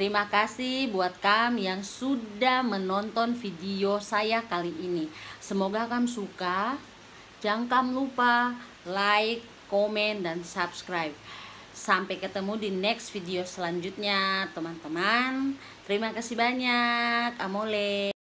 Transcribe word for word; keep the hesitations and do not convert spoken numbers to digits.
Terima kasih buat kamu yang sudah menonton video saya kali ini. Semoga kamu suka. Jangan kamu lupa like, komen, dan subscribe. Sampai ketemu di next video selanjutnya, teman-teman. Terima kasih banyak. Amole.